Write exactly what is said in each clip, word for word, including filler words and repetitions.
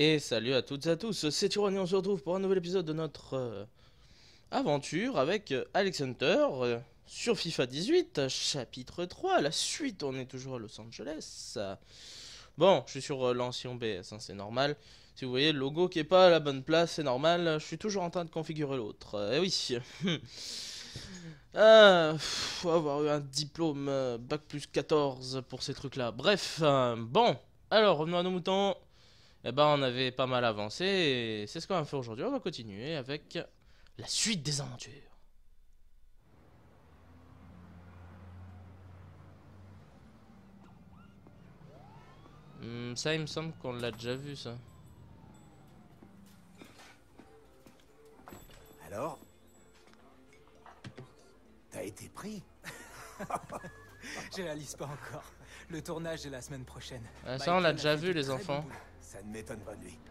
Et salut à toutes et à tous, c'est Tyron et on se retrouve pour un nouvel épisode de notre euh, aventure avec euh, Alex Hunter euh, sur FIFA dix-huit, chapitre trois, la suite. On est toujours à Los Angeles. Bon, je suis sur euh, l'ancien B S, hein, c'est normal. Si vous voyez le logo qui est pas à la bonne place, c'est normal, je suis toujours en train de configurer l'autre. Euh, Eh oui. Ah, faut avoir eu un diplôme euh, bac plus quatorze pour ces trucs-là. Bref, euh, bon, alors revenons à nos moutons. Eh ben, on avait pas mal avancé et c'est ce qu'on va faire aujourd'hui. On va continuer avec la suite des aventures. Hmm, ça, il me semble qu'on l'a déjà vu, ça. Alors? T'as été pris? Je réalise pas encore. Le tournage est la semaine prochaine. Ah, ça, on l'a Michael déjà a fait vu, du les très enfants. bon boulot. Ça ne m'étonne pas de lui.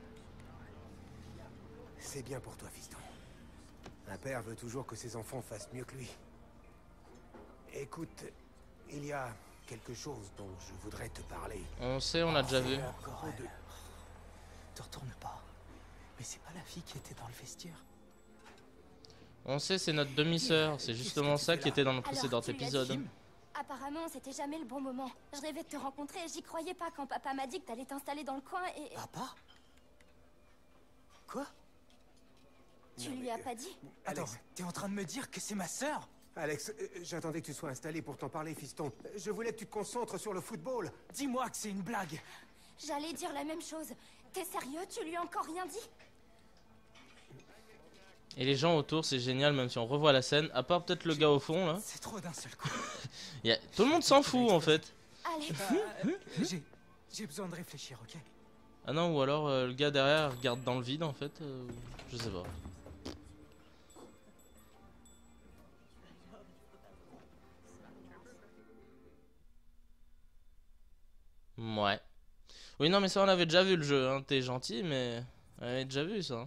C'est bien pour toi, fiston. Un père veut toujours que ses enfants fassent mieux que lui. Écoute, il y a quelque chose dont je voudrais te parler. On sait, on l'a déjà vu. À propos de... Te retourne pas. Mais c'est pas la fille qui était dans le vestiaire. On sait, c'est notre demi-sœur. C'est justement ça qui était dans le précédent Alors, tu lui as épisode. dit Apparemment, c'était jamais le bon moment. Je rêvais de te rencontrer et j'y croyais pas quand papa m'a dit que t'allais t'installer dans le coin et... Papa? Quoi? Tu Non, lui mais, as euh, pas dit? Attends, Alex, t'es en train de me dire que c'est ma sœur? Alex, euh, j'attendais que tu sois installé pour t'en parler, fiston. Je voulais que tu te concentres sur le football. Dis-moi que c'est une blague. J'allais dire la même chose. T'es sérieux? Tu lui as encore rien dit? Et les gens autour, c'est génial, même si on revoit la scène. À part peut-être le gars au fond, là. C'est trop d'un seul coup. Y a... Tout le monde s'en fout, en fait. Alex, Bah, euh, j'ai... J'ai besoin de réfléchir, ok? Ah non, ou alors euh, le gars derrière regarde dans le vide, en fait. euh, Je sais pas. Ouais. Oui, non, mais ça, on avait déjà vu le jeu, hein. T'es gentil, mais on avait déjà vu ça.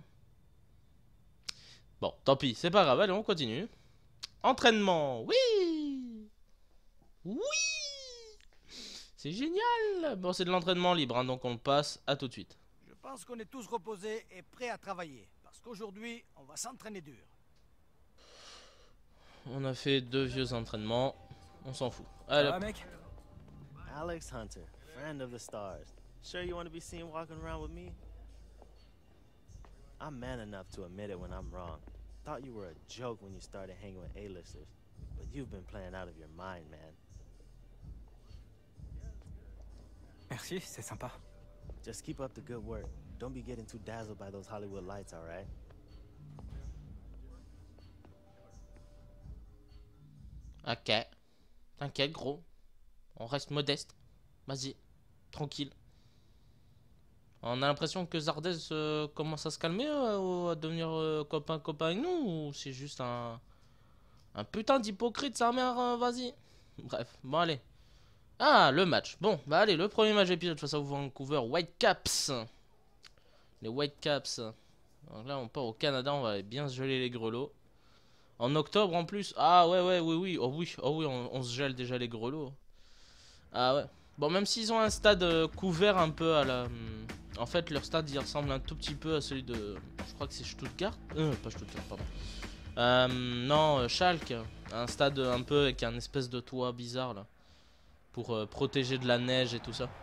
Bon, tant pis, c'est pas grave, allez, on continue. Entraînement, oui. Oui. C'est génial. Bon, c'est de l'entraînement libre, hein, donc on le passe à tout de suite. Je pense qu'on est tous reposés et prêts à travailler. Parce qu'aujourd'hui, on va s'entraîner dur. On a fait deux vieux entraînements, on s'en fout. Ça Allez, va, hop. mec? Alex Hunter, friend of the stars. Sure you want to be seen walking around with me? I'm man enough to admit it when I'm wrong. Thought you were a joke when you started hanging with A-listers, but you've been playing out of your mind, man. Merci, c'est sympa. Just keep up the good work. Don't be getting too dazzled by those Hollywood lights, all right? Ok. T'inquiète, gros. On reste modeste. Vas-y. Tranquille. On a l'impression que Zardez euh, commence à se calmer, euh, à devenir euh, copain-copain avec nous, ou c'est juste un... Un putain d'hypocrite, sa mère, euh, vas-y. Bref, bon allez. Ah, le match. Bon, bah allez, le premier match épisode face à Vancouver Whitecaps. Les Whitecaps. Donc là, on part au Canada, on va bien se geler les grelots. En octobre en plus. Ah ouais, ouais, oui, oui. Oh oui, oh oui, on, on se gèle déjà les grelots. Ah ouais. Bon, même s'ils ont un stade euh, couvert un peu à la... hum, En fait, leur stade, il ressemble un tout petit peu à celui de... Je crois que c'est Stuttgart. Euh, pas Stuttgart, pardon. Euh, non, euh, Schalke. Un stade un peu avec un espèce de toit bizarre, là. Pour euh, protéger de la neige et tout ça.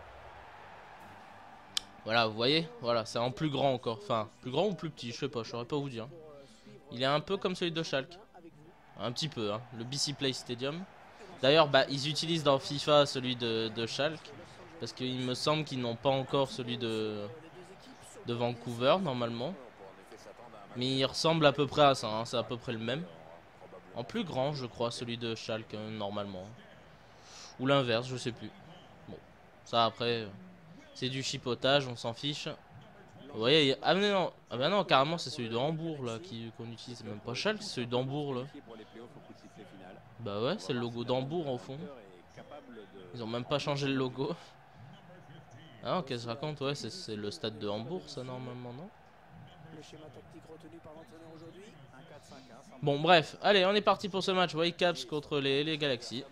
Voilà, vous voyez? Voilà, c'est en plus grand encore. Enfin, plus grand ou plus petit, je sais pas, je saurais pas vous dire. Il est un peu comme celui de Schalke. Un petit peu, hein. Le B C Play Stadium. D'ailleurs, bah, ils utilisent dans FIFA celui de, de Schalke. Parce qu'il me semble qu'ils n'ont pas encore celui de, de Vancouver, normalement. Mais il ressemble à peu près à ça, hein. C'est à peu près le même. En plus grand, je crois, celui de Schalke, euh, normalement. Ou l'inverse, je sais plus. Bon, ça après, euh, c'est du chipotage, on s'en fiche. Vous voyez, y a... ah, mais non. Ah bah non, carrément, c'est celui de Hambourg, là, qui- qu'on utilise. C'est même pas Schalke, c'est celui d'Hambourg, là. Bah ouais, c'est le logo d'Hambourg, au fond. Ils ont même pas changé le logo. Ah, ok, je raconte, ouais, c'est le stade de Hambourg, ça, normalement, non? Bon, bref, allez, on est parti pour ce match Whitecaps contre les, les Galaxies.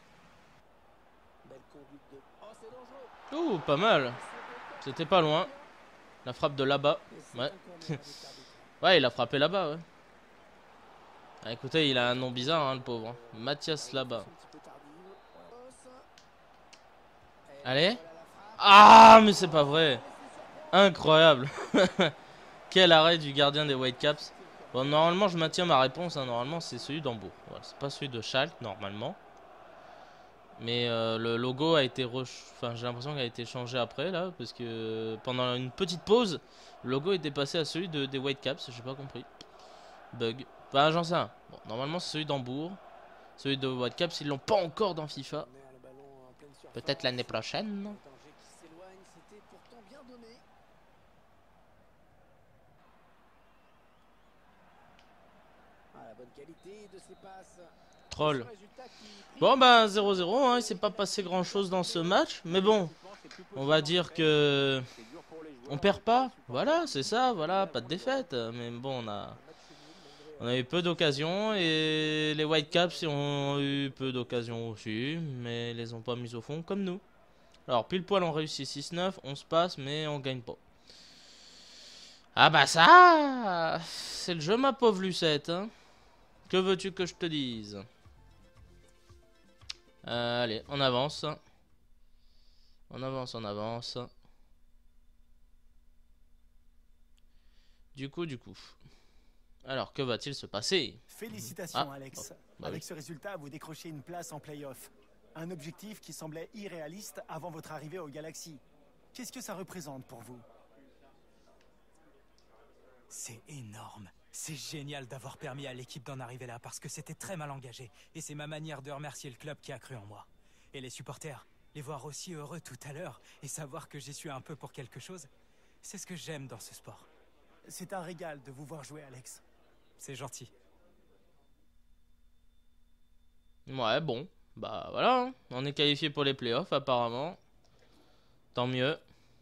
Ouh, pas mal. C'était pas loin. La frappe de là-bas. Ouais. Ouais, il a frappé là-bas, ouais. Ah, écoutez, il a un nom bizarre, hein, le pauvre. Mathias là-bas. Allez. Ah, mais c'est pas vrai. Incroyable. Quel arrêt du gardien des Whitecaps. Bon, normalement, je maintiens ma réponse. Hein. Normalement, c'est celui d'Hambourg. Voilà, c'est pas celui de Schalke, normalement. Mais euh, le logo a été... Re... Enfin, j'ai l'impression qu'il a été changé après, là. Parce que pendant une petite pause, le logo était passé à celui de, des Whitecaps. J'ai pas compris. Bug. Enfin, j'en sais rien. Bon, normalement, c'est celui d'Hambourg. Celui de Whitecaps, ils l'ont pas encore dans FIFA. Peut-être l'année prochaine. Troll. Bon ben zéro zéro, hein, il s'est pas passé grand chose dans ce match. Mais bon, on va dire que on perd pas. Voilà, c'est ça, voilà, pas de défaite. Mais bon, on a, on a eu peu d'occasions. Et les Whitecaps ont eu peu d'occasions aussi. Mais ils les ont pas mis au fond comme nous. Alors pile poil on réussit six neuf, on se passe mais on gagne pas. Ah bah ça, c'est le jeu ma pauvre Lucette. Hein. Que veux-tu que je te dise? euh, Allez, on avance. On avance, on avance. Du coup, du coup. Alors, que va-t-il se passer? Félicitations, Ah. Alex. Oh, bah Avec oui. ce résultat, vous décrochez une place en play-off. Un objectif qui semblait irréaliste avant votre arrivée au Galaxy. Qu'est-ce que ça représente pour vous? C'est énorme. C'est génial d'avoir permis à l'équipe d'en arriver là parce que c'était très mal engagé. Et c'est ma manière de remercier le club qui a cru en moi. Et les supporters, les voir aussi heureux tout à l'heure et savoir que j'y suis un peu pour quelque chose, c'est ce que j'aime dans ce sport. C'est un régal de vous voir jouer, Alex. C'est gentil. Ouais, bon. Bah voilà, hein. On est qualifié pour les playoffs apparemment. Tant mieux.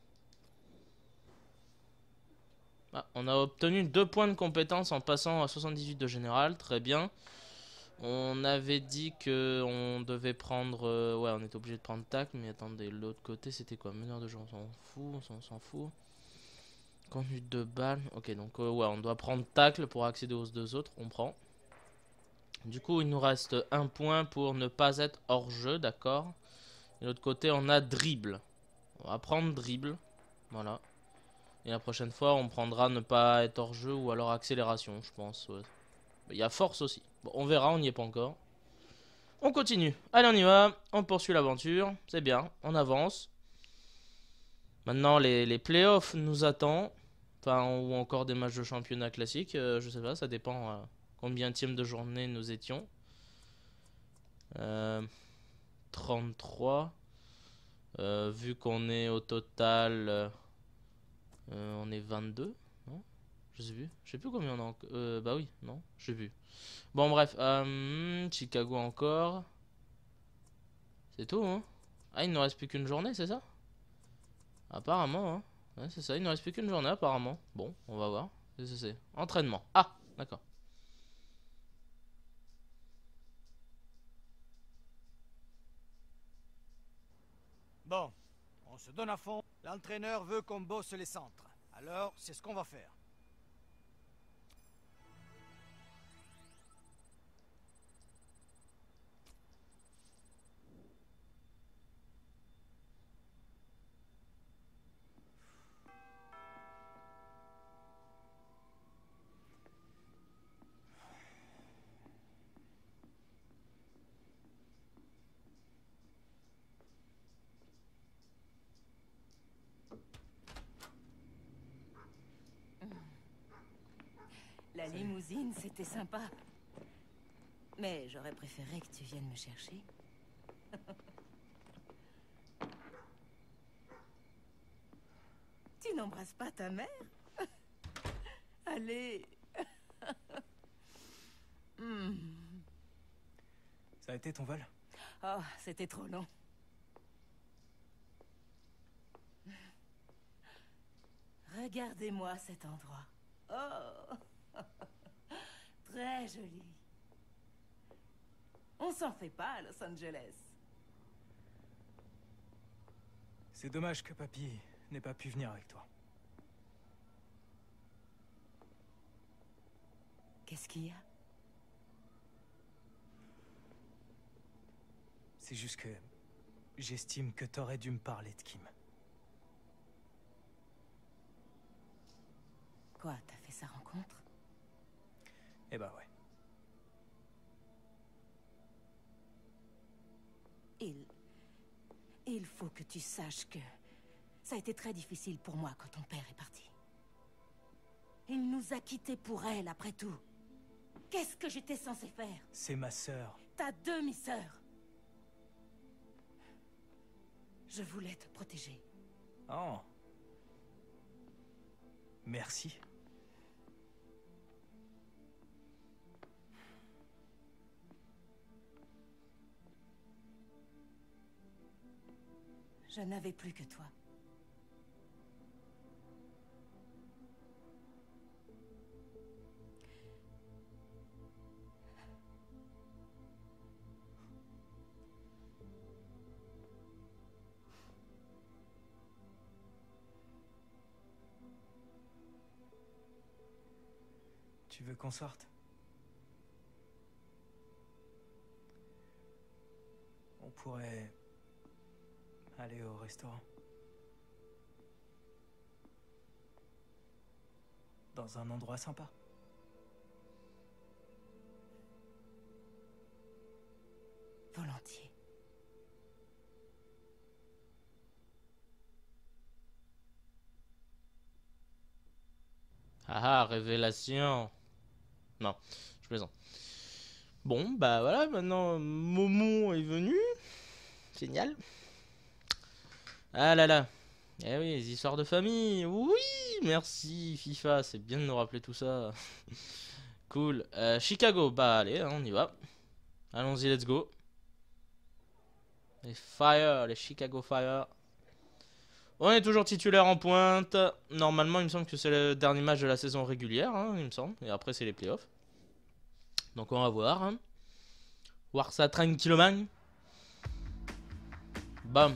Ah, on a obtenu deux points de compétence en passant à soixante-dix-huit de général, très bien. On avait dit que on devait prendre... Euh, ouais, on était obligé de prendre tacle, mais attendez, l'autre côté c'était quoi? Meneur de jeu, on s'en fout, on s'en fout. Conduite de balle, ok, donc euh, ouais, on doit prendre tacle pour accéder aux deux autres, on prend. Du coup, il nous reste un point pour ne pas être hors jeu, d'accord. Et de l'autre côté, on a dribble. On va prendre dribble, voilà. Et la prochaine fois, on prendra ne pas être hors jeu ou alors accélération, je pense. Il ouais. y a force aussi. Bon, on verra, on n'y est pas encore. On continue. Allez, on y va. On poursuit l'aventure. C'est bien. On avance. Maintenant, les, les playoffs nous attendent. Enfin, ou encore des matchs de championnat classique. Euh, je sais pas, ça dépend euh, combien tième de journée nous étions. Euh, trente-trois. Euh, vu qu'on est au total... Euh, Euh, on est vingt-deux, non? Je sais plus. Je sais plus combien on a encore. Euh, bah oui, non, je sais plus. Bon, bref. Euh, Chicago encore. C'est tout, hein? Ah, il ne nous reste plus qu'une journée, c'est ça? Apparemment, hein. Ouais, c'est ça, il ne nous reste plus qu'une journée, apparemment. Bon, on va voir. Qu'est-ce que c'est? Entraînement. Ah, d'accord. Bon, on se donne à fond. L'entraîneur veut qu'on bosse les centres. Alors, c'est ce qu'on va faire. La limousine, c'était sympa. Mais j'aurais préféré que tu viennes me chercher. Tu n'embrasses pas ta mère? Allez. Hmm. Ça a été ton vol? Oh, c'était trop long. Regardez-moi cet endroit. Oh. Très joli. On s'en fait pas à Los Angeles. C'est dommage que papy n'ait pas pu venir avec toi. Qu'est-ce qu'il y a? C'est juste que j'estime que t'aurais dû me parler de Kim. Quoi, t'as fait sa rencontre? Eh bah ouais. Il... Il faut que tu saches que ça a été très difficile pour moi quand ton père est parti. Il nous a quittés pour elle, après tout. Qu'est-ce que j'étais censé faire? C'est ma sœur. Ta demi-sœur. Je voulais te protéger. Oh. Merci. Je n'avais plus que toi. Tu veux qu'on sorte? On pourrait aller au restaurant. Dans un endroit sympa. Volontiers. Ah ah, révélation. Non, je plaisante. Bon, bah voilà, maintenant Momo est venu. Génial. Ah là là. Eh oui, les histoires de famille. Oui, merci FIFA, c'est bien de nous rappeler tout ça. Cool. Euh, Chicago, bah allez, hein, on y va. Allons-y, let's go. Les Fire, les Chicago Fire. On est toujours titulaire en pointe. Normalement, il me semble que c'est le dernier match de la saison régulière, hein, il me semble. Et après, c'est les playoffs. Donc, on va voir. Hein. Voir ça tranquillement. Bam.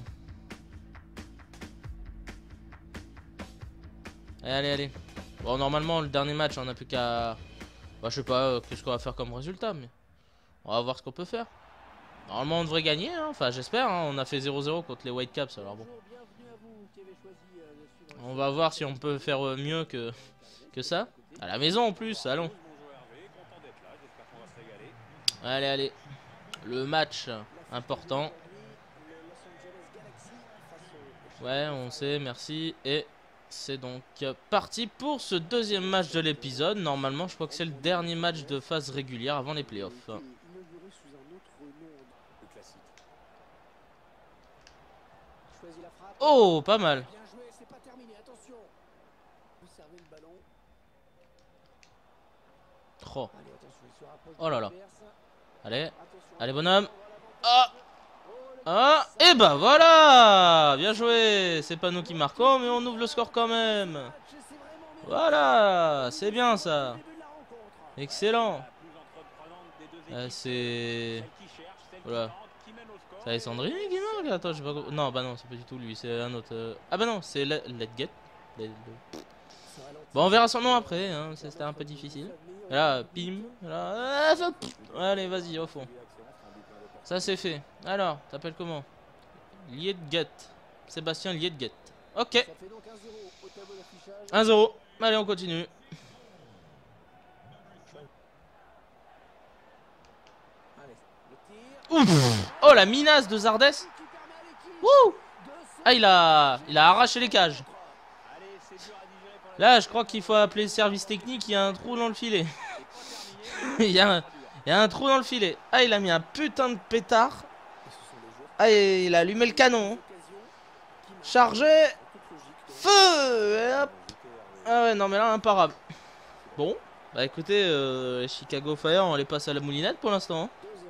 Allez, allez, allez. Bon, normalement, le dernier match, on n'a plus qu'à... Bah, je sais pas euh, qu'est-ce qu'on va faire comme résultat, mais... On va voir ce qu'on peut faire. Normalement, on devrait gagner, hein. Enfin, j'espère. Hein. On a fait zéro zéro contre les Whitecaps, alors bon. On va voir si on peut faire mieux que, que ça. À la maison, en plus, allons. Allez, allez. Le match important. Ouais, on sait, merci. Et c'est donc parti pour ce deuxième match de l'épisode. Normalement, je crois que c'est le dernier match de phase régulière avant les playoffs. Oh, pas mal. Oh. Oh là là. Allez, allez bonhomme. Ah. Ah. Et bah voilà. Bien joué. C'est pas nous qui marquons, mais on ouvre le score quand même. Voilà. C'est bien ça. Excellent. Euh, c'est... Voilà. C'est Alessandrini qui marque? Attends, je sais pas... Non, bah non, c'est pas du tout lui. C'est un autre... Euh... Ah bah non, c'est Let Get. Let... Bon, on verra son nom après. Hein. C'était un peu difficile. Et là, pim. Là... Allez, vas-y, au fond. Ça, c'est fait. Alors, t'appelles comment? Liedget. Sébastien Liedget. Ok. un zéro. Allez, on continue. Ouf. Oh, la minace de Zardes. Wouh. Ah, il a, il a arraché les cages. Là, je crois qu'il faut appeler le service technique. Il y a un trou dans le filet. il, y a un, il y a un trou dans le filet. Ah, il a mis un putain de pétard. Ah, il a allumé le canon. Chargé. Feu. Et hop. Ah ouais, non, mais là, imparable. Bon, bah écoutez, euh, les Chicago Fire, on les passe à la moulinette pour l'instant. Hein.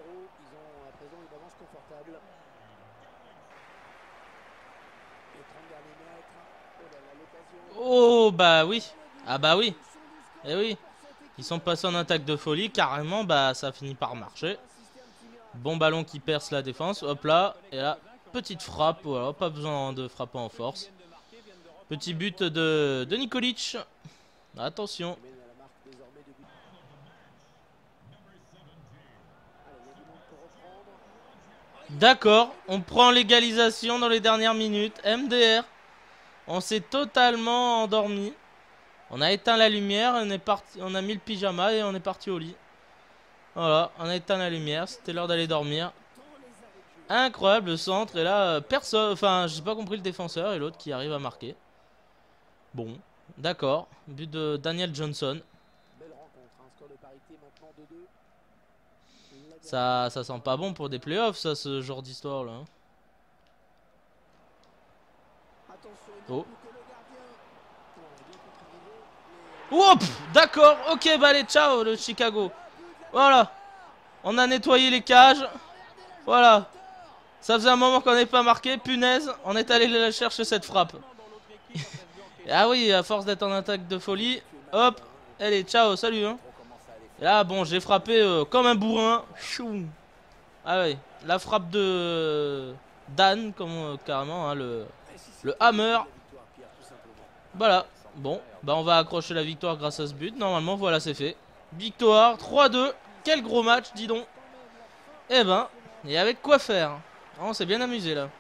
Oh bah oui. Ah bah oui. Eh oui. Ils sont passés en attaque de folie. Carrément bah ça finit par marcher. Bon ballon qui perce la défense. Hop là. Et là petite frappe. Voilà. Pas besoin de frapper en force. Petit but de, de Nikolic. Attention. D'accord, on prend l'égalisation dans les dernières minutes. M D R. On s'est totalement endormi. On a éteint la lumière, on est parti, on a mis le pyjama et on est parti au lit. Voilà, on a éteint la lumière, c'était l'heure d'aller dormir. Incroyable le centre, et là, personne, enfin, j'ai pas compris le défenseur et l'autre qui arrive à marquer. Bon, d'accord, but de Daniel Johnson. Ça, ça sent pas bon pour des playoffs, ça, ce genre d'histoire là. Oh. Hop, d'accord, ok, bah allez, ciao le Chicago. Voilà, on a nettoyé les cages. Voilà, ça faisait un moment qu'on n'est pas marqué, punaise, on est allé chercher cette frappe. Ah oui, à force d'être en attaque de folie, hop, allez, ciao, salut hein. Et là, bon, j'ai frappé euh, comme un bourrin. Chou. Ah oui, la frappe de Dan, comme euh, carrément, hein, le, le hammer. Voilà, bon, bah on va accrocher la victoire grâce à ce but. Normalement, voilà, c'est fait. Victoire, trois deux. Quel gros match, dis donc. Eh ben, et avec quoi faire. Oh, on s'est bien amusé là.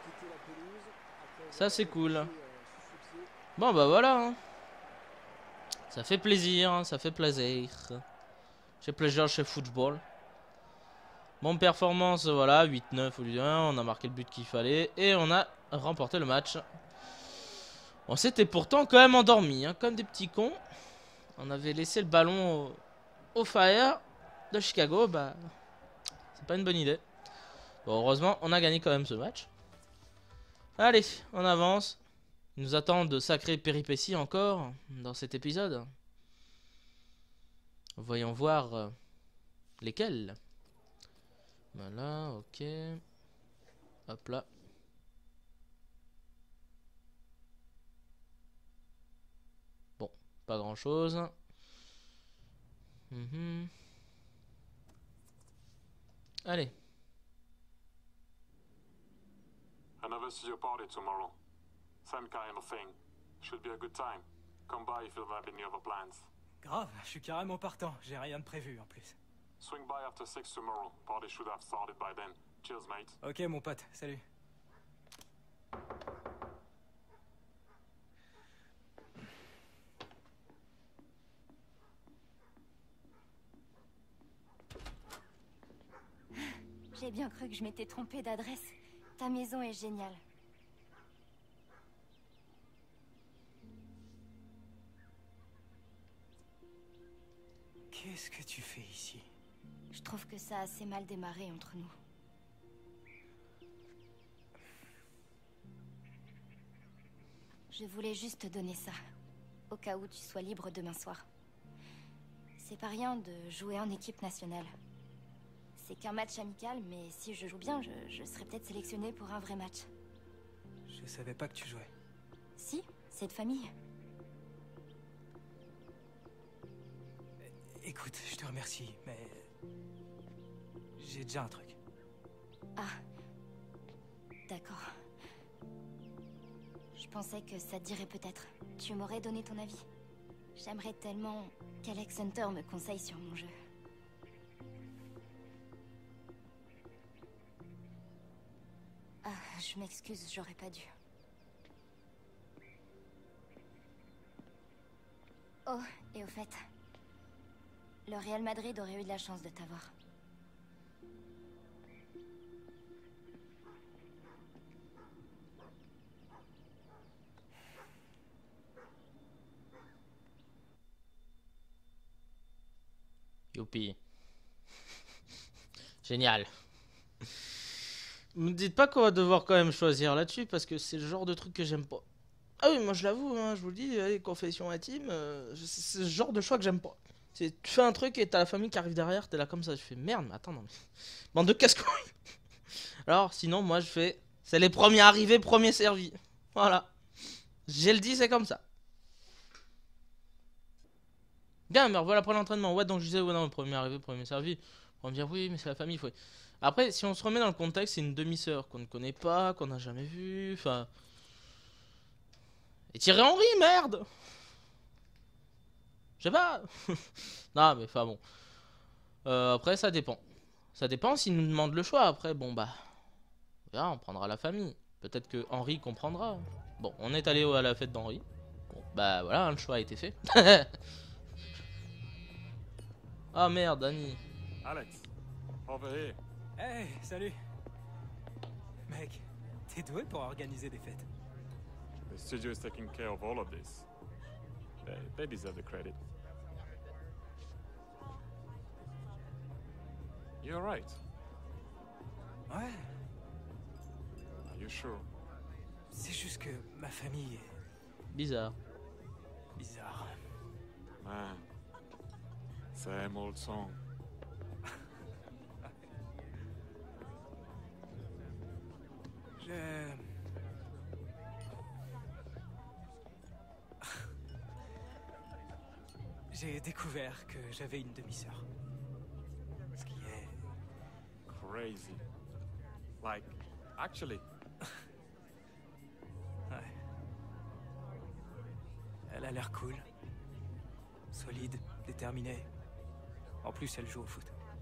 Ça, c'est cool. Bon, bah voilà. Hein. Ça fait plaisir, ça fait plaisir. J'ai plaisir chez football. Bonne performance, voilà, huit neuf au lieu un. On a marqué le but qu'il fallait. Et on a remporté le match. On s'était pourtant quand même endormi, hein, comme des petits cons. On avait laissé le ballon au, au Fire de Chicago. Bah, c'est pas une bonne idée. Bon, heureusement, on a gagné quand même ce match. Allez, on avance. Il nous attend de sacrées péripéties encore dans cet épisode. Voyons voir euh, lesquels. Voilà, ok. Hop là. Bon, pas grand chose. Mm-hmm. Allez. Another studio party tomorrow. Same kind of thing. Should be a good time. Come by if you have any other plans. Grave, je suis carrément partant. J'ai rien de prévu en plus. Swing by after six tomorrow. Party should have started by then. Cheers, mate. Ok, mon pote. Salut. J'ai bien cru que je m'étais trompée d'adresse. Ta maison est géniale. Qu'est-ce que tu fais ici? Je trouve que ça a assez mal démarré entre nous. Je voulais juste te donner ça, au cas où tu sois libre demain soir. C'est pas rien de jouer en équipe nationale. C'est qu'un match amical, mais si je joue bien, je, je serai peut-être sélectionnée pour un vrai match. Je savais pas que tu jouais. Si, c'est de famille. Écoute, je te remercie, mais... j'ai déjà un truc. Ah. D'accord. Je pensais que ça te dirait peut-être. Tu m'aurais donné ton avis. J'aimerais tellement qu'Alex Hunter me conseille sur mon jeu. Ah, je m'excuse, j'aurais pas dû. Oh, et au fait... le Real Madrid aurait eu de la chance de t'avoir. Youpi. Génial. Me dites pas qu'on va devoir quand même choisir là-dessus parce que c'est le genre de truc que j'aime pas. Ah oui, moi je l'avoue, hein, je vous le dis, les confessions intimes, euh, c'est le genre de choix que j'aime pas. Tu fais un truc et t'as la famille qui arrive derrière, t'es là comme ça, je fais merde, mais attends, non mais... Bande de casse-couilles. Alors, sinon, moi je fais... C'est les premiers arrivés, premiers servis. Voilà. J'ai le dit, c'est comme ça. Bien, mais revoilà après l'entraînement. Ouais, donc je disais, ouais, non, premier arrivé, premier servi. On va me dire, oui, mais c'est la famille, faut... Après, si on se remet dans le contexte, c'est une demi-sœur qu'on ne connaît pas, qu'on n'a jamais vue, enfin... Et Thierry Henry, merde. Je sais pas. Non, mais enfin bon. Euh, après, ça dépend. Ça dépend s'il nous demande le choix. Après, bon, bah... On verra, on prendra la famille. Peut-être que Henri comprendra. Bon, on est allé à la fête d'Henri. Bon, bah voilà, hein, le choix a été fait. Ah merde, Annie. Alex, over here. Hey, salut. Mec, t'es doué pour organiser des fêtes. The studio is taking care of all of this. They, they deserve the credit. You're right. Ouais, Are you sure? c'est juste que ma famille est Bizarre. bizarre. Man, same old song. Je... J'ai découvert que j'avais une demi-sœur. Ce qui est... Crazy. Like, actually, Ouais. Elle a l'air cool. Solide, déterminée. En plus, elle joue au foot.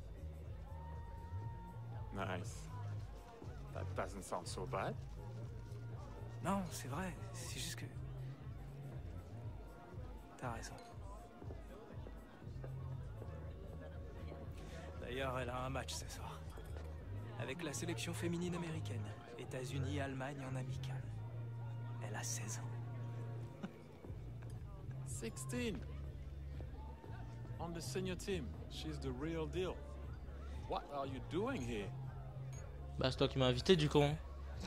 nice. That doesn't sound so bad. Non, c'est vrai. C'est juste que... T'as raison. D'ailleurs, elle a un match ce soir. Avec la sélection féminine américaine. États-Unis, Allemagne en amical. Elle a seize ans. sixteen. On the senior team. She's the real deal. What are you doing here? Bah c'est toi qui m'as invité du con.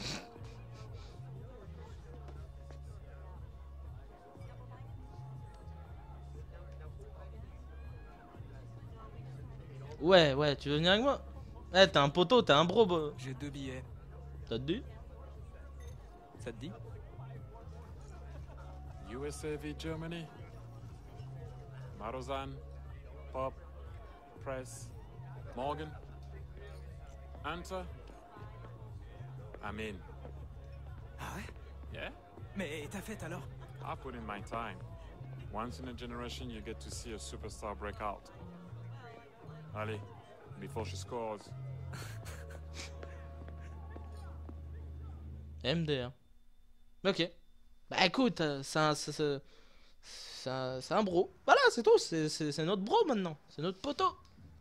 Ouais, ouais, tu veux venir avec moi? Eh, t'es un poteau, t'es un bro. bro. J'ai deux billets. Ça te dit? Ça te dit? U S A v Germany. Marozan, Pop, Press, Morgan, Hunter. I'm in. Ah ouais? Yeah? Mais ta fête alors? I put in my time. Once in a generation, you get to see a superstar break out. Allez, before she scores. M D R. Ok. Bah écoute, euh, c'est un, c'est- c'est- c'est un, c'est un bro. Voilà, c'est tout. C'est c'est- c'est notre bro maintenant. C'est notre poteau.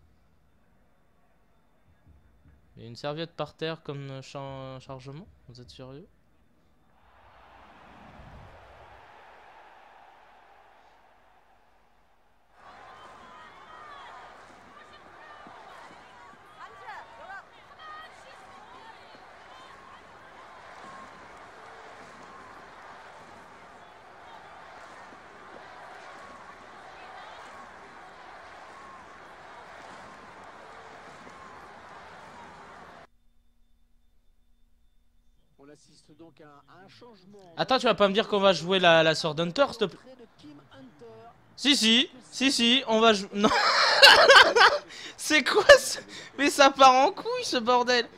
Il y a une serviette par terre comme char- chargement. Vous êtes sérieux? On assiste donc à un changement. Attends, tu vas pas me dire qu'on va jouer la, la Sword Hunter, s'il te plaît? de Kim Hunter. Si, si, si, si, on va jouer. Non. C'est quoi ce... Mais ça part en couille ce bordel.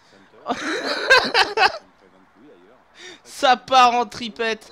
Ça part en tripette.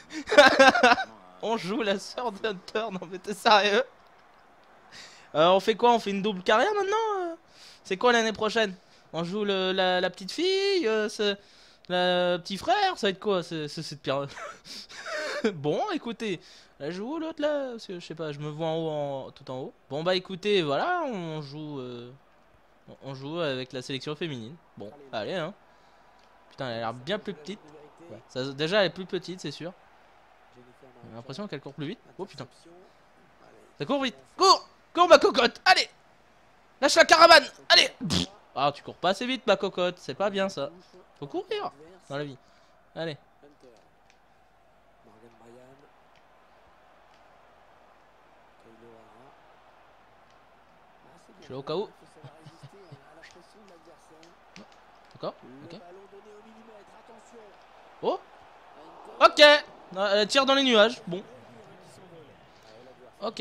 On joue la Sword Hunter, non mais t'es sérieux? euh, On fait quoi? On fait une double carrière maintenant euh C'est quoi l'année prochaine? On joue le, la, la petite fille euh, c'est- Le petit frère? Ça va être quoi? C'est c'est- c'est de pire. Bon, écoutez. Là, je joue l'autre là? Parce que je sais pas, je me vois en haut, en... tout en haut. Bon bah écoutez, voilà, on joue... euh, On joue avec la sélection féminine. Bon, allez hein. Putain, elle a l'air bien plus petite. Ouais, ça, déjà, elle est plus petite, c'est sûr. J'ai l'impression qu'elle court plus vite. Oh putain. Ça court vite. Cours! Cours ma cocotte! Allez! Lâche la caravane! Allez! Pff. Ah, tu cours pas assez vite ma cocotte, c'est pas bien ça. Faut courir dans la vie. Allez. Morgan Bryan. Kylo Hara. Ah, c'est bien. Je suis là au cas où. Il faut savoir résister à la pression de l'adversaire. D'accord? Le Ok. ballon donné au millimètre, attention. Oh! Hunter. Ok! Non, elle tire dans les nuages. Bon. Ok.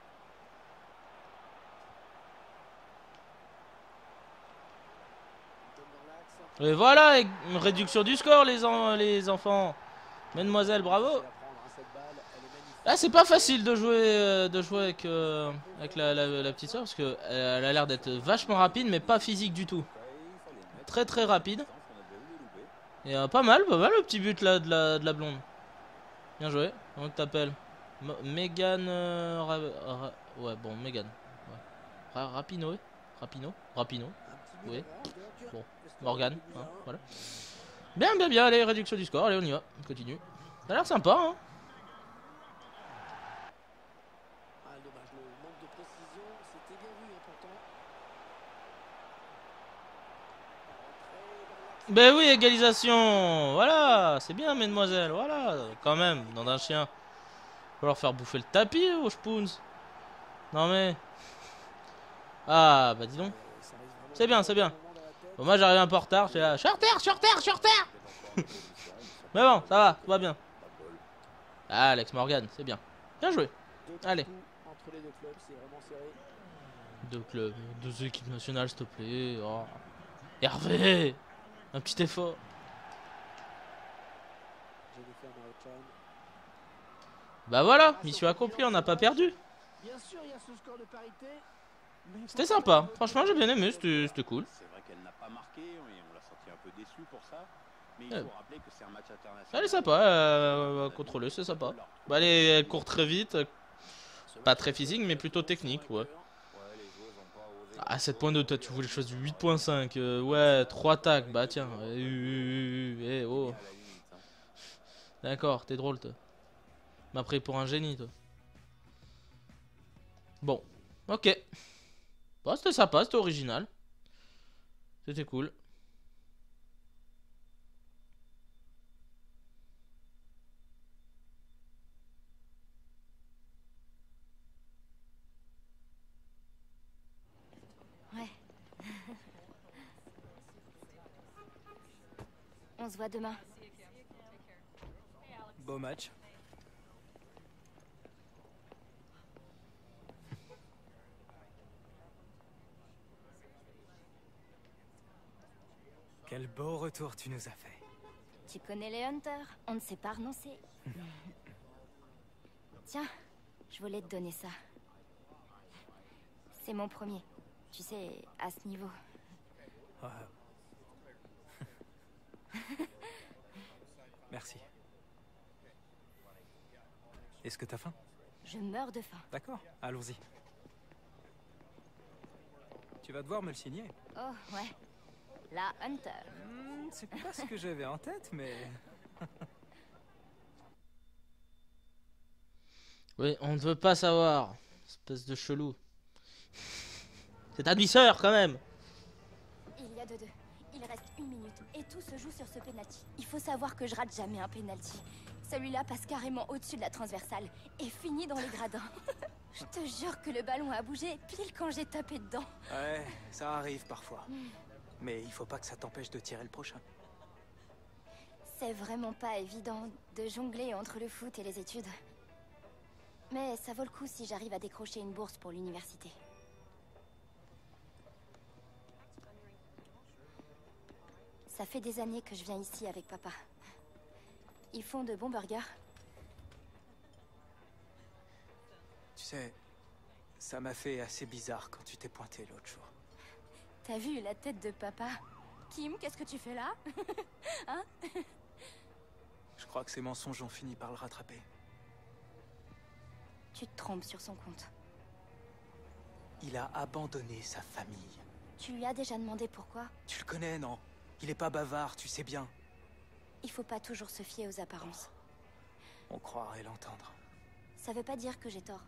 Et voilà, et une réduction du score, les, en- les enfants. Mademoiselle, bravo. Là, c'est pas facile de jouer, euh, de jouer avec, euh, avec la, la- la petite soeur parce que elle a l'air d'être vachement rapide, mais pas physique du tout. Très très rapide. Et euh, pas mal, pas mal le petit but là de la, de la blonde. Bien joué. Comment tu t'appelles? Megan. Euh, Ra Ra ouais, bon, Megan. Ouais. Ra Rapino, ouais. Rapino Rapino. Oui. Bon, Morgan. Hein, voilà. Bien, bien, bien. Allez, réduction du score. Allez, on y va. On continue. Ça a l'air sympa, hein. Ah, dommage, le manque de précision, c'était bien vu, pourtant. Ben oui, égalisation. Voilà, c'est bien, mesdemoiselles. Voilà, quand même, dans un chien. Il va leur faire bouffer le tapis aux spoons. Non mais. Ah, bah dis donc. C'est bien, c'est bien. Bon, moi j'arrive un peu en retard. Je suis là. Je suis en retard, je suis en retard, je suis en retard. Mais bon, ça va, tout va bien. Ah, Alex Morgan, c'est bien. Bien joué. Allez. Entre les deux clubs, c'est vraiment serré. Deux clubs, deux équipes nationales, s'il te plaît. Oh. Hervé, un petit effort. Bah voilà, mission accomplie, on n'a pas perdu. Bien sûr, il y a ce score de parité. C'était sympa, franchement j'ai bien aimé, c'était cool. C'est vrai qu'elle n'a pas marqué, on l'a senti un peu déçu pour ça. Mais il Ouais. faut rappeler que c'est un match international. Elle est sympa, euh, à contrôler, c'est sympa. Bah, elle, est- elle court très vite, pas très physique, mais plutôt technique, ouais. Ah, sept point deux, toi tu voulais que je fasse du huit point cinq, euh, ouais, trois tacs, bah tiens, euh, euh, euh, eh, oh. D'accord, t'es drôle toi. M'a pris pour un génie toi. Bon, ok. Bon, c'était sympa, c'était original. C'était cool. Ouais. On se voit demain. Beau match. Quel beau retour tu nous as fait. Tu connais les Hunters, on ne sait pas renoncer. Tiens, je voulais te donner ça. C'est mon premier. Tu sais, à ce niveau. Ouais. Merci. Est-ce que t'as faim? Je meurs de faim. D'accord, allons-y. Tu vas devoir me le signer. Oh, ouais. La Hunter. Hmm, c'est pas ce que j'avais en tête, mais... Oui, on ne veut pas savoir. Espèce de chelou. C'est ta demi-sœur quand même. Il y a deux deux. Il reste une minute et tout se joue sur ce penalty. Il faut savoir que je rate jamais un penalty. Celui-là passe carrément au-dessus de la transversale et finit dans les gradins. Je te jure que le ballon a bougé pile quand j'ai tapé dedans. Ouais, ça arrive parfois. Mais il faut pas que ça t'empêche de tirer le prochain. C'est vraiment pas évident de jongler entre le foot et les études. Mais ça vaut le coup si j'arrive à décrocher une bourse pour l'université. Ça fait des années que je viens ici avec papa. Ils font de bons burgers. Tu sais, ça m'a fait assez bizarre quand tu t'es pointé l'autre jour. T'as vu la tête de papa? Kim, qu'est-ce que tu fais là? Hein? Je crois que ces mensonges ont fini par le rattraper. Tu te trompes sur son compte. Il a abandonné sa famille. Tu lui as déjà demandé pourquoi? Tu le connais, non? Il est pas bavard, tu sais bien. Il faut pas toujours se fier aux apparences. On croirait l'entendre. Ça veut pas dire que j'ai tort.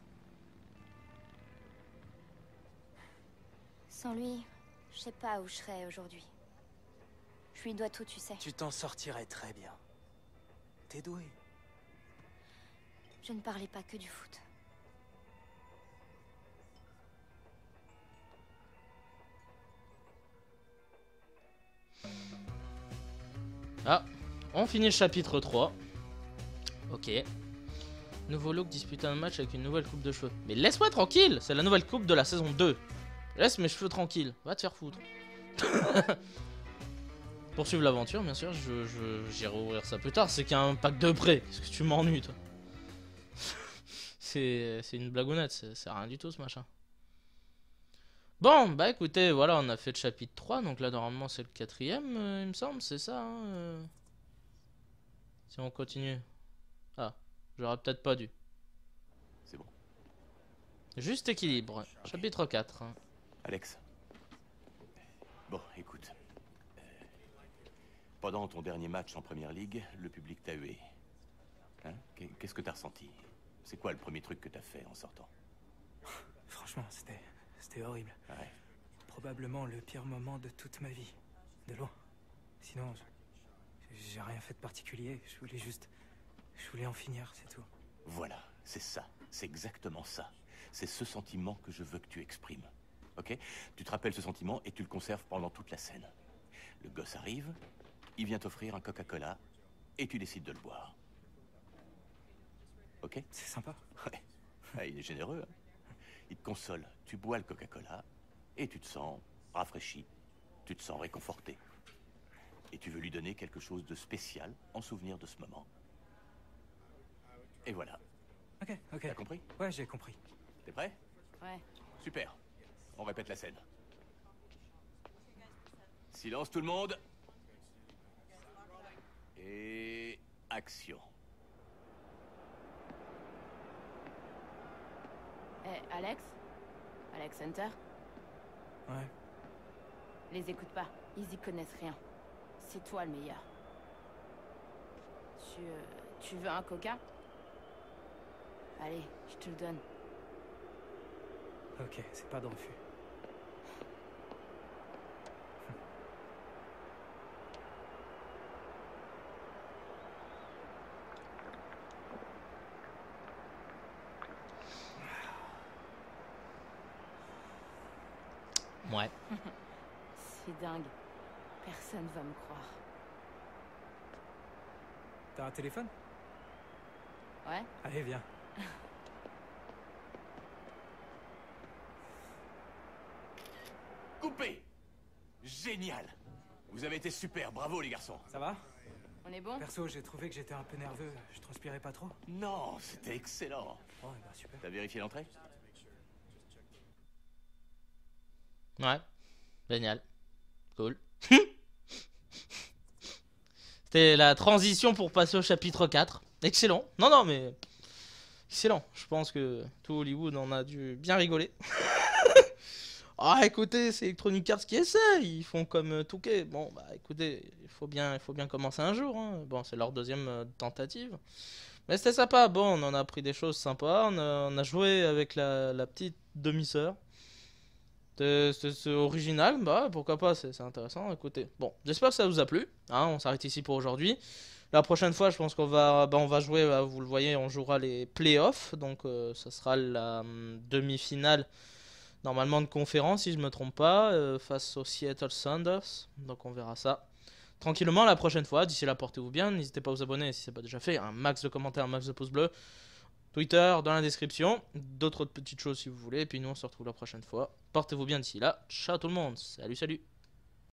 Sans lui, je sais pas où je serais aujourd'hui. Je lui dois tout, tu sais. Tu t'en sortirais très bien. T'es doué. Je ne parlais pas que du foot. Ah, on finit le chapitre trois. Ok. Nouveau look, disputer un match avec une nouvelle coupe de cheveux. Mais laisse-moi tranquille, c'est la nouvelle coupe de la saison deux. Laisse mes cheveux tranquilles, va te faire foutre. Poursuivre l'aventure, bien sûr, je, je, j'irai ouvrir ça plus tard. C'est qu'il y a un pack de prêt. Qu'est-ce que tu m'ennuies, toi? C'est une blagounette, c'est rien du tout ce machin. Bon, bah écoutez, voilà, on a fait le chapitre trois. Donc là, normalement, c'est le quatrième, euh, il me semble, c'est ça. Hein, euh... Si on continue. Ah, j'aurais peut-être pas dû. C'est bon. Juste équilibre. Okay. Chapitre quatre. Alex. Bon, écoute. Euh, pendant ton dernier match en première ligue, le public t'a hué. Hein? Qu'est-ce que t'as ressenti? C'est quoi le premier truc que t'as fait en sortant? Franchement, c'était... c'était horrible. Ouais. Probablement le pire moment de toute ma vie. De loin. Sinon, j'ai rien fait de particulier. Je voulais juste... Je voulais en finir, c'est tout. Voilà, c'est ça. C'est exactement ça. C'est ce sentiment que je veux que tu exprimes. Ok? Tu te rappelles ce sentiment et tu le conserves pendant toute la scène. Le gosse arrive, il vient t'offrir un Coca-Cola et tu décides de le boire. Ok? C'est sympa. Ouais. Ah, il est généreux. Hein? Il te console. Tu bois le Coca-Cola et tu te sens rafraîchi. Tu te sens réconforté. Et tu veux lui donner quelque chose de spécial en souvenir de ce moment. Et voilà. Ok, ok. T'as compris? Ouais, j'ai compris. T'es prêt? Ouais. Super. On répète la scène. Silence tout le monde. Et... action. Eh, Alex? Alex Hunter? Ouais. Les écoute pas, ils y connaissent rien. C'est toi le meilleur. Tu... Euh, tu veux un coca? Allez, je te le donne. Ok, c'est pas de refus. Ouais. C'est dingue. Personne va me croire. T'as un téléphone? Ouais. Allez, viens. Coupé! Génial! Vous avez été super, bravo les garçons. Ça va? On est bon? Perso, j'ai trouvé que j'étais un peu nerveux. Je transpirais pas trop. Non, c'était excellent. Oh, bah super. T'as vérifié l'entrée? Ouais. Génial. Cool. C'était la transition pour passer au chapitre quatre. Excellent. Non, non, mais... excellent. Je pense que tout Hollywood en a dû bien rigoler. Ah, écoutez, c'est Electronic Arts qui essaie. Ils font comme Touquet. Bon, bah, écoutez, il faut bien, il faut bien commencer un jour. Hein. Bon, c'est leur deuxième euh, tentative. Mais c'était sympa. Bon, on en a appris des choses sympas. On a, on a joué avec la, la petite demi-sœur. C'est original, bah pourquoi pas, c'est intéressant. Écoutez, bon, j'espère que ça vous a plu. Hein, on s'arrête ici pour aujourd'hui. La prochaine fois, je pense qu'on va, bah, on va jouer, bah, vous le voyez, on jouera les playoffs. Donc, euh, ça sera la hum, demi-finale, normalement de conférence, si je me trompe pas, euh, face aux Seattle Sounders. Donc, on verra ça tranquillement la prochaine fois. D'ici là, portez-vous bien. N'hésitez pas à vous abonner si ce n'est pas déjà fait. Un max de commentaires, un max de pouces bleus. Twitter dans la description, d'autres petites choses si vous voulez, et puis nous on se retrouve la prochaine fois. Portez-vous bien d'ici là, ciao tout le monde, salut salut.